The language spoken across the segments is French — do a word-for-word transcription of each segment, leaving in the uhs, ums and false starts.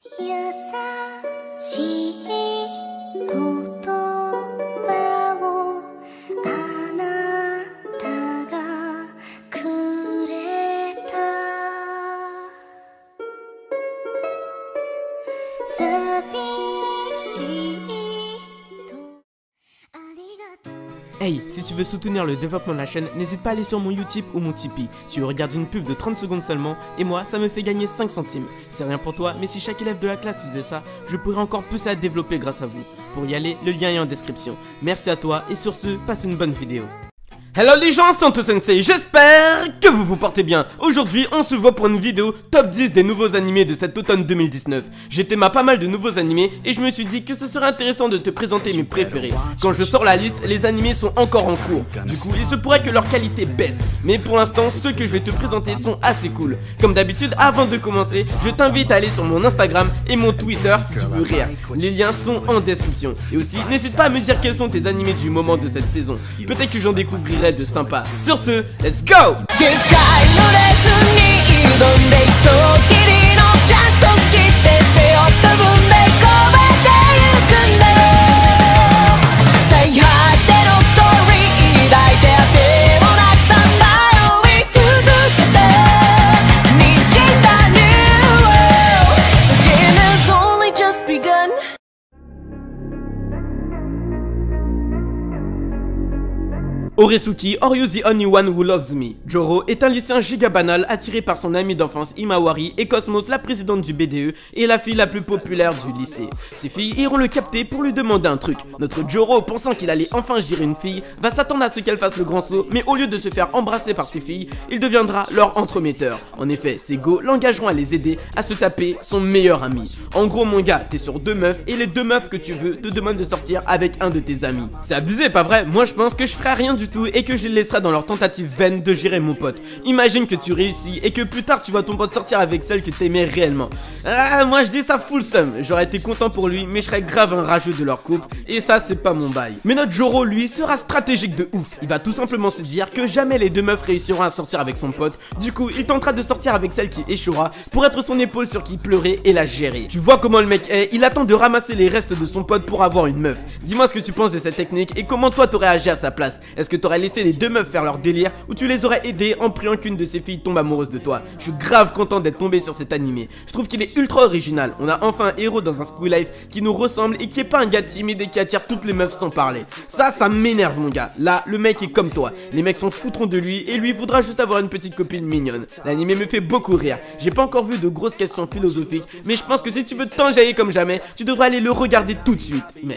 Hey, si tu veux soutenir le développement de la chaîne, n'hésite pas à aller sur mon Utip ou mon Tipeee. Tu regardes une pub de trente secondes seulement, et moi, ça me fait gagner cinq centimes. C'est rien pour toi, mais si chaque élève de la classe faisait ça, je pourrais encore plus la développer grâce à vous. Pour y aller, le lien est en description. Merci à toi, et sur ce, passe une bonne vidéo. Hello les gens, c'est Anto Sensei, j'espère que vous vous portez bien. Aujourd'hui, on se voit pour une vidéo top dix des nouveaux animés de cet automne deux mille dix-neuf. J'ai téma pas mal de nouveaux animés et je me suis dit que ce serait intéressant de te présenter mes préférés. Quand je sors la liste, les animés sont encore en cours. Du coup, il se pourrait que leur qualité baisse. Mais pour l'instant, ceux que je vais te présenter sont assez cool. Comme d'habitude, avant de commencer, je t'invite à aller sur mon Instagram et mon Twitter si tu veux rire. Les liens sont en description. Et aussi, n'hésite pas à me dire quels sont tes animés du moment de cette saison. Peut-être que j'en découvrirai de sympa. Sur ce, let's go! Oresuki, or you the only one who loves me. Joro est un lycéen giga banal attiré par son ami d'enfance Imawari et Cosmos, la présidente du B D E, et la fille la plus populaire du lycée. Ces filles iront le capter pour lui demander un truc. Notre Joro, pensant qu'il allait enfin gérer une fille, va s'attendre à ce qu'elle fasse le grand saut, mais au lieu de se faire embrasser par ses filles, il deviendra leur entremetteur. En effet, ses go l'engageront à les aider à se taper son meilleur ami. En gros mon gars, t'es sur deux meufs et les deux meufs que tu veux te demandent de sortir avec un de tes amis. C'est abusé, pas vrai? Moi je pense que je ferai rien du tout et que je les laisserai dans leur tentative vaine de gérer mon pote. Imagine que tu réussis et que plus tard tu vois ton pote sortir avec celle que t'aimais réellement. Ah, moi je dis ça full seum. J'aurais été content pour lui, mais je serais grave un rageux de leur couple et ça c'est pas mon bail. Mais notre Joro lui sera stratégique de ouf. Il va tout simplement se dire que jamais les deux meufs réussiront à sortir avec son pote. Du coup il tentera de sortir avec celle qui échouera pour être son épaule sur qui pleurer et la gérer. Tu vois comment le mec est? Il attend de ramasser les restes de son pote pour avoir une meuf. Dis-moi ce que tu penses de cette technique et comment toi t'aurais agi à sa place. Est-ce que t'aurais laissé les deux meufs faire leur délire ou tu les aurais aidés en priant qu'une de ces filles tombe amoureuse de toi? Je suis grave content d'être tombé sur cet animé. Je trouve qu'il est ultra original. On a enfin un héros dans un school life qui nous ressemble et qui est pas un gars timide et qui attire toutes les meufs sans parler. Ça, ça m'énerve mon gars. Là, le mec est comme toi. Les mecs s'en foutront de lui et lui voudra juste avoir une petite copine mignonne. L'animé me fait beaucoup rire. J'ai pas encore vu de grosses questions philosophiques, mais je pense que si tu veux t'enjailler comme jamais, tu devrais aller le regarder tout de suite, mec.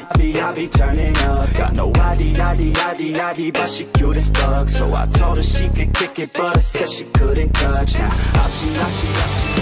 So I told her she could kick it, but I said she couldn't touch. Now I see, I see, I see.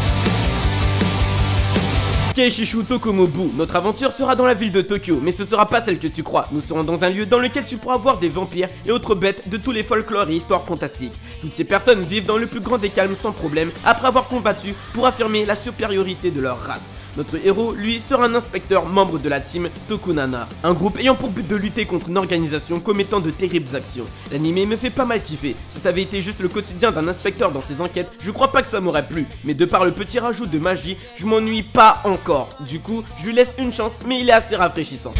Keishishu Tokumobu, notre aventure sera dans la ville de Tokyo, mais ce sera pas celle que tu crois. Nous serons dans un lieu dans lequel tu pourras voir des vampires et autres bêtes de tous les folklores et histoires fantastiques. Toutes ces personnes vivent dans le plus grand des calmes sans problème, après avoir combattu pour affirmer la supériorité de leur race. Notre héros, lui, sera un inspecteur membre de la team Tokunana, un groupe ayant pour but de lutter contre une organisation commettant de terribles actions. L'animé me fait pas mal kiffer. Si ça avait été juste le quotidien d'un inspecteur dans ses enquêtes, je crois pas que ça m'aurait plu. Mais de par le petit rajout de magie, je m'ennuie pas encore. Du coup, je lui laisse une chance, mais il est assez rafraîchissant.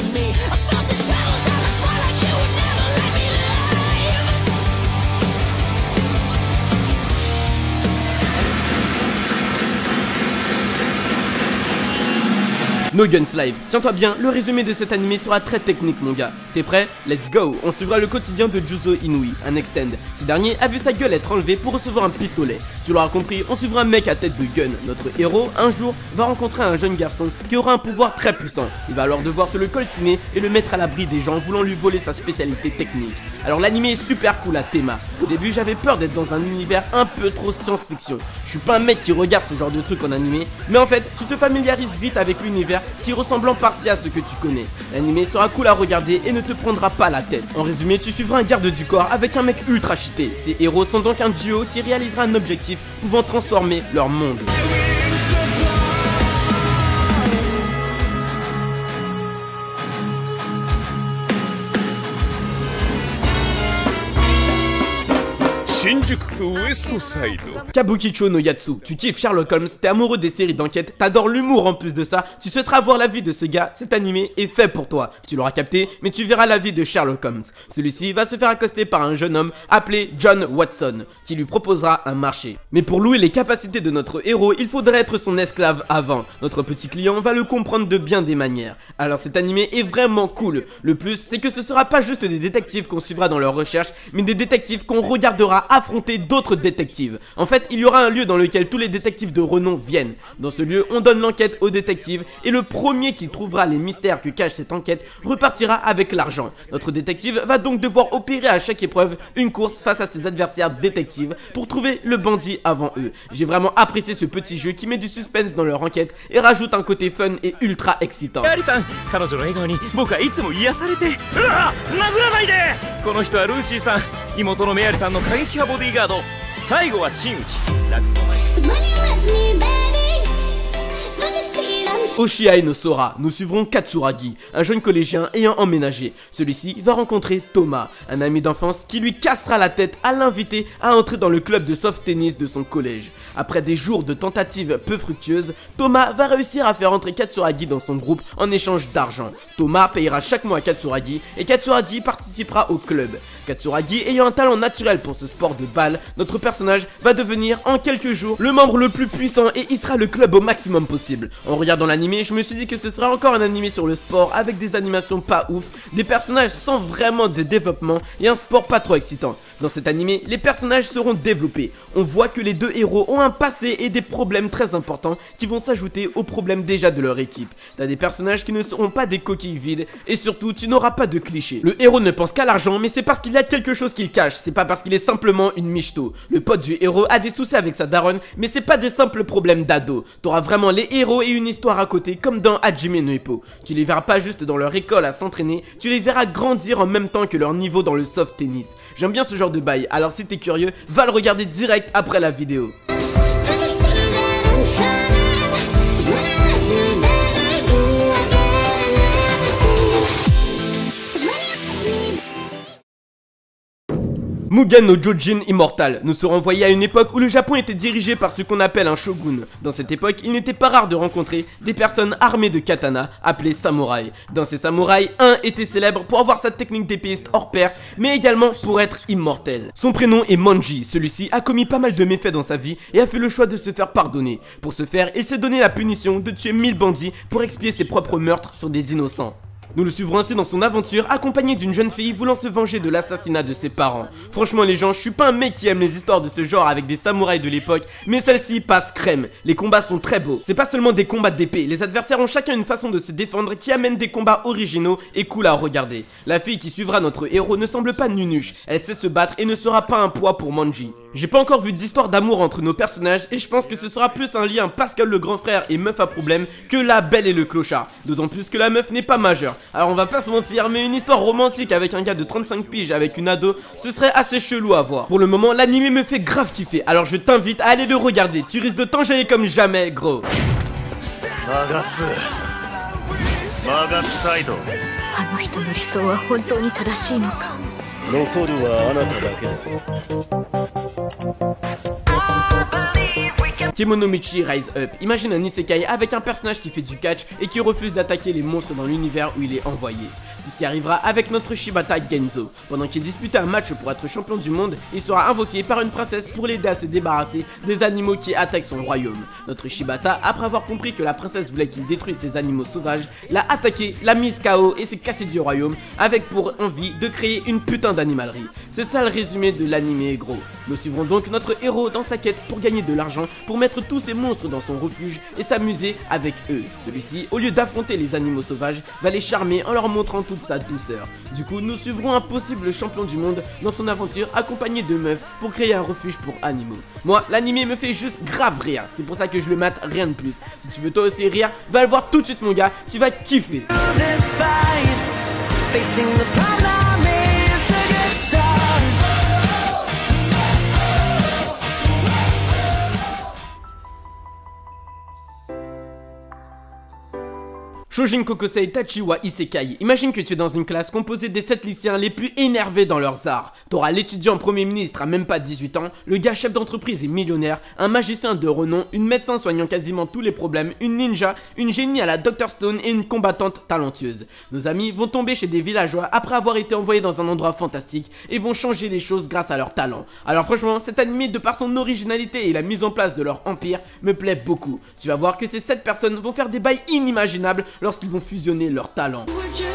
No Guns Live. Tiens-toi bien, le résumé de cet animé sera très technique mon gars. T'es prêt? Let's go. On suivra le quotidien de Juzo Inui, un extend. Ce dernier a vu sa gueule être enlevée pour recevoir un pistolet. Tu l'auras compris, on suivra un mec à tête de gun. Notre héros, un jour, va rencontrer un jeune garçon qui aura un pouvoir très puissant. Il va alors devoir se le coltiner et le mettre à l'abri des gens voulant lui voler sa spécialité technique. Alors l'animé est super cool à théma. Au début j'avais peur d'être dans un univers un peu trop science-fiction. Je suis pas un mec qui regarde ce genre de truc en animé, mais en fait tu te familiarises vite avec l'univers qui ressemble en partie à ce que tu connais. L'animé sera cool à regarder et ne te prendra pas la tête. En résumé, tu suivras un garde du corps avec un mec ultra cheaté. Ces héros sont donc un duo qui réalisera un objectif pouvant transformer leur monde. Kabukicho no Yatsu, tu kiffes Sherlock Holmes, t'es amoureux des séries d'enquête, t'adores l'humour en plus de ça, tu souhaiteras voir la vie de ce gars, cet animé est fait pour toi. Tu l'auras capté, mais tu verras la vie de Sherlock Holmes. Celui-ci va se faire accoster par un jeune homme appelé John Watson, qui lui proposera un marché. Mais pour louer les capacités de notre héros, il faudrait être son esclave avant. Notre petit client va le comprendre de bien des manières. Alors cet animé est vraiment cool. Le plus, c'est que ce sera pas juste des détectives qu'on suivra dans leur recherche, mais des détectives qu'on regardera affronter d'autres détectives. En fait, il y aura un lieu dans lequel tous les détectives de renom viennent. Dans ce lieu, on donne l'enquête aux détectives et le premier qui trouvera les mystères que cache cette enquête repartira avec l'argent. Notre détective va donc devoir opérer à chaque épreuve une course face à ses adversaires détectives pour trouver le bandit avant eux. J'ai vraiment apprécié ce petit jeu qui met du suspense dans leur enquête et rajoute un côté fun et ultra excitant. Oshiae no Sora, nous suivrons Katsuragi, un jeune collégien ayant emménagé. Celui-ci va rencontrer Thomas, un ami d'enfance qui lui cassera la tête à l'inviter à entrer dans le club de soft tennis de son collège. Après des jours de tentatives peu fructueuses, Thomas va réussir à faire entrer Katsuragi dans son groupe en échange d'argent. Thomas payera chaque mois à Katsuragi et Katsuragi participera au club. Katsuragi ayant un talent naturel pour ce sport de balle, notre personnage va devenir en quelques jours le membre le plus puissant et il sera le club au maximum possible. En regardant l'animé, je me suis dit que ce sera encore un animé sur le sport avec des animations pas ouf, des personnages sans vraiment de développement et un sport pas trop excitant. Dans cet animé, les personnages seront développés. On voit que les deux héros ont un passé et des problèmes très importants qui vont s'ajouter aux problèmes déjà de leur équipe. T'as des personnages qui ne seront pas des coquilles vides et surtout tu n'auras pas de clichés. Le héros ne pense qu'à l'argent, mais c'est parce qu'il y a quelque chose qu'il cache, c'est pas parce qu'il est simplement une michto. Le pote du héros a des soucis avec sa daronne, mais c'est pas des simples problèmes d'ado. T'auras vraiment les héros et une histoire à côté comme dans Hajime no Ippo. Tu les verras pas juste dans leur école à s'entraîner, tu les verras grandir en même temps que leur niveau dans le soft tennis. J'aime bien ce genre de bail, alors si t'es curieux, va le regarder direct après la vidéo. Mugen no Jojin Immortal nous serons envoyés à une époque où le Japon était dirigé par ce qu'on appelle un shogun. Dans cette époque, il n'était pas rare de rencontrer des personnes armées de katana appelées samouraïs. Dans ces samouraïs, un était célèbre pour avoir sa technique d'épéiste hors pair, mais également pour être immortel. Son prénom est Manji, celui-ci a commis pas mal de méfaits dans sa vie et a fait le choix de se faire pardonner. Pour ce faire, il s'est donné la punition de tuer mille bandits pour expier ses propres meurtres sur des innocents. Nous le suivrons ainsi dans son aventure, accompagné d'une jeune fille voulant se venger de l'assassinat de ses parents. Franchement les gens, je suis pas un mec qui aime les histoires de ce genre avec des samouraïs de l'époque, mais celle-ci passe crème. Les combats sont très beaux. C'est pas seulement des combats d'épée, les adversaires ont chacun une façon de se défendre qui amène des combats originaux et cool à regarder. La fille qui suivra notre héros ne semble pas nunuche, elle sait se battre et ne sera pas un poids pour Manji. J'ai pas encore vu d'histoire d'amour entre nos personnages et je pense que ce sera plus un lien Pascal le grand frère et meuf à problème que la belle et le clochard. D'autant plus que la meuf n'est pas majeure. Alors on va pas se mentir, mais une histoire romantique avec un gars de trente-cinq piges avec une ado, ce serait assez chelou à voir. Pour le moment, l'anime me fait grave kiffer, alors je t'invite à aller le regarder. Tu risques de t'enjailler comme jamais, gros. Magatsu. Magatsu Taito. Kemonomichi Rise Up. Imagine un isekai avec un personnage qui fait du catch et qui refuse d'attaquer les monstres dans l'univers où il est envoyé. C'est ce qui arrivera avec notre Shibata Genzo. Pendant qu'il disputait un match pour être champion du monde, il sera invoqué par une princesse pour l'aider à se débarrasser des animaux qui attaquent son royaume. Notre Shibata, après avoir compris que la princesse voulait qu'il détruise ces animaux sauvages, l'a attaqué, l'a mise K O et s'est cassé du royaume avec pour envie de créer une putain d'animalerie. C'est ça le résumé de l'anime gros. Nous suivrons donc notre héros dans sa quête pour gagner de l'argent, pour mettre tous ces monstres dans son refuge et s'amuser avec eux. Celui-ci, au lieu d'affronter les animaux sauvages, va les charmer en leur montrant toute sa douceur. Du coup, nous suivrons un possible champion du monde dans son aventure accompagné de meufs pour créer un refuge pour animaux. Moi, l'anime me fait juste grave rire, c'est pour ça que je le mate, rien de plus. Si tu veux toi aussi rire, va le voir tout de suite mon gars, tu vas kiffer. Shojin Kokosei Tachi wa Isekai. Imagine que tu es dans une classe composée des sept lycéens les plus énervés dans leurs arts. T'auras l'étudiant premier ministre à même pas dix-huit ans, le gars chef d'entreprise et millionnaire, un magicien de renom, une médecin soignant quasiment tous les problèmes, une ninja, une génie à la docteur Stone et une combattante talentueuse. Nos amis vont tomber chez des villageois après avoir été envoyés dans un endroit fantastique et vont changer les choses grâce à leur talent. Alors franchement, cet animé de par son originalité et la mise en place de leur empire me plaît beaucoup. Tu vas voir que ces sept personnes vont faire des bails inimaginables lorsqu'ils vont fusionner leurs talents.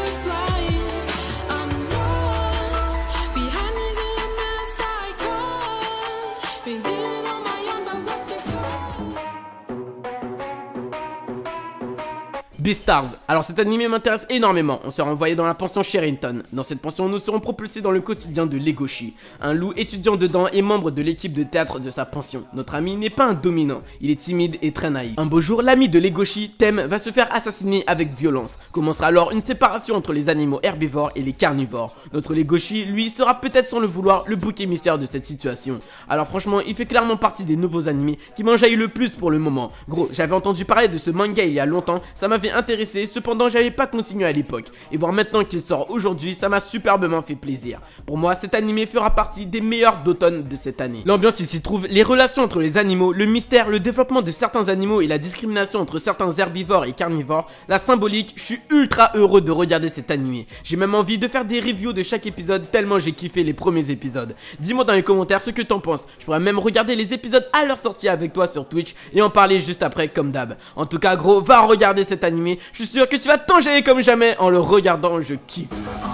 Beastars. Alors cet animé m'intéresse énormément, on sera envoyé dans la pension Sherrington. Dans cette pension, nous serons propulsés dans le quotidien de Legoshi. Un loup étudiant dedans et membre de l'équipe de théâtre de sa pension. Notre ami n'est pas un dominant, il est timide et très naïf. Un beau jour, l'ami de Legoshi, Tem, va se faire assassiner avec violence. Commencera alors une séparation entre les animaux herbivores et les carnivores. Notre Legoshi, lui, sera peut-être sans le vouloir le bouc émissaire de cette situation. Alors franchement, il fait clairement partie des nouveaux animés qui m'enjaillent le plus pour le moment. Gros, j'avais entendu parler de ce manga il y a longtemps, ça m'avait intéressé, cependant j'avais pas continué à l'époque. Et voir maintenant qu'il sort aujourd'hui, ça m'a superbement fait plaisir. Pour moi, cet animé fera partie des meilleurs d'automne de cette année. L'ambiance qui s'y trouve, les relations entre les animaux, le mystère, le développement de certains animaux et la discrimination entre certains herbivores et carnivores, la symbolique, je suis ultra heureux de regarder cet animé. J'ai même envie de faire des reviews de chaque épisode tellement j'ai kiffé les premiers épisodes. Dis-moi dans les commentaires ce que t'en penses. Je pourrais même regarder les épisodes à leur sortie avec toi sur Twitch et en parler juste après comme d'hab. En tout cas gros, va regarder cet animé. Je suis sûr que tu vas t'enjailler comme jamais en le regardant, je kiffe.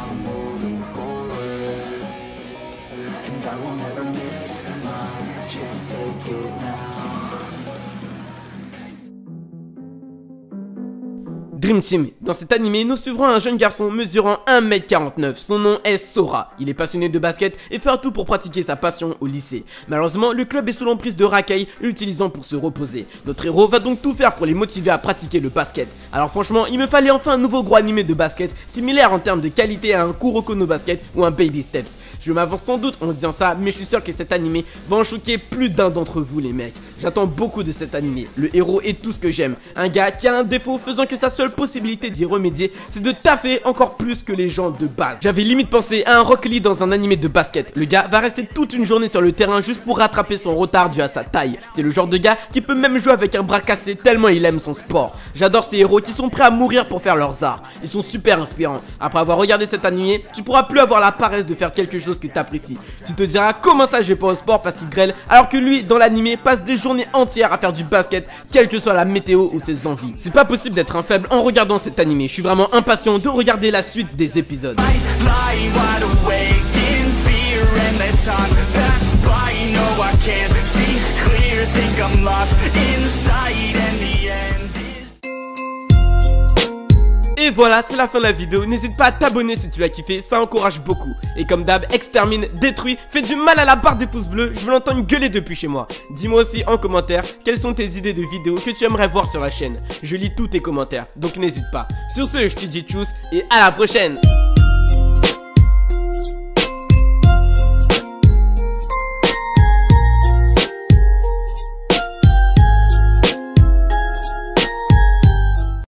Dream Team. Dans cet animé, nous suivrons un jeune garçon mesurant un mètre quarante-neuf. Son nom est Sora. Il est passionné de basket et fera tout pour pratiquer sa passion au lycée. Malheureusement, le club est sous l'emprise de Rakai, l'utilisant pour se reposer. Notre héros va donc tout faire pour les motiver à pratiquer le basket. Alors franchement, il me fallait enfin un nouveau gros animé de basket, similaire en termes de qualité à un Kuroko no Basket ou un Baby Steps. Je m'avance sans doute en disant ça, mais je suis sûr que cet animé va en choquer plus d'un d'entre vous les mecs. J'attends beaucoup de cet animé. Le héros est tout ce que j'aime. Un gars qui a un défaut faisant que sa seule possibilité d'y remédier, c'est de taffer encore plus que les gens de base. J'avais limite pensé à un Rock Lee dans un animé de basket. Le gars va rester toute une journée sur le terrain juste pour rattraper son retard dû à sa taille. C'est le genre de gars qui peut même jouer avec un bras cassé tellement il aime son sport. J'adore ces héros qui sont prêts à mourir pour faire leurs arts. Ils sont super inspirants. Après avoir regardé cet animé, tu pourras plus avoir la paresse de faire quelque chose que tu apprécies. Tu te diras comment ça je vais pas au sport parce qu'il grêle, alors que lui dans l'animé passe des journées entières à faire du basket, quelle que soit la météo ou ses envies. C'est pas possible d'être un faible en regardant cet animé, je suis vraiment impatient de regarder la suite des épisodes. Et voilà, c'est la fin de la vidéo. N'hésite pas à t'abonner si tu l'as kiffé, ça encourage beaucoup. Et comme d'hab, extermine, détruis, fais du mal à la barre des pouces bleus. Je veux l'entendre gueuler depuis chez moi. Dis-moi aussi en commentaire quelles sont tes idées de vidéos que tu aimerais voir sur la chaîne. Je lis tous tes commentaires, donc n'hésite pas. Sur ce, je te dis tchuss et à la prochaine.